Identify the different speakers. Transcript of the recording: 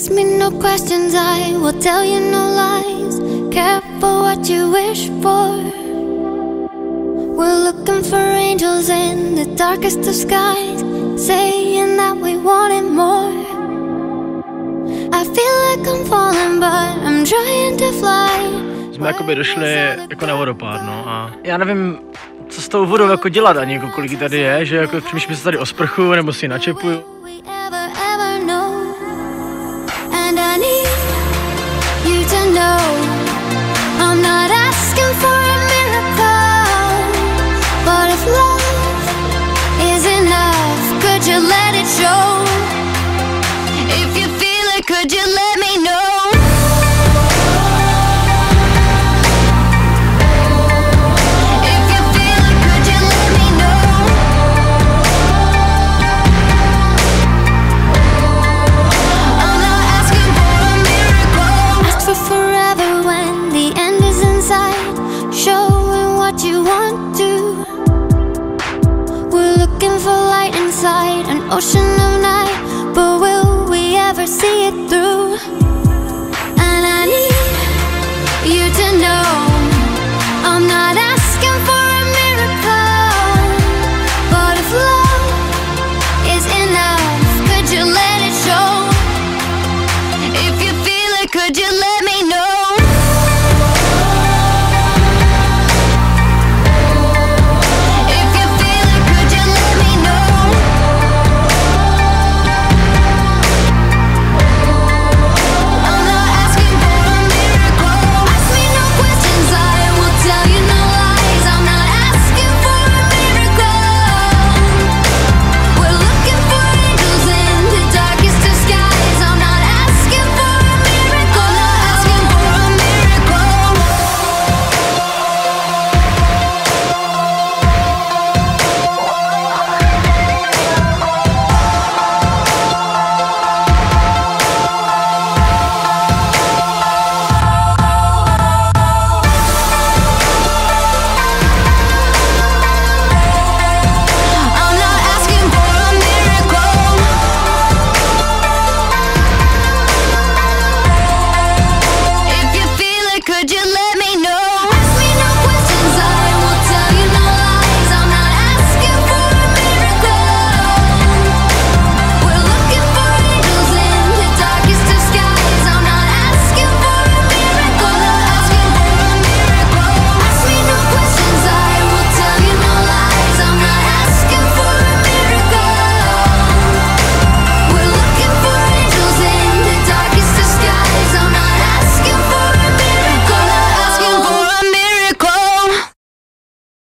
Speaker 1: Ask me no questions, I will tell you no lies. Careful what you wish for. We're looking for angels in the darkest of skies, saying that we wanted more. I feel like I'm falling, but I'm trying to fly.
Speaker 2: Jsme jakoby došli jako na vodopád, no, a já nevím, co s tou vodou jako dělat ani, jako kolik tady je, že jako přemýšlím se tady o sprchu, nebo si ji načepuju.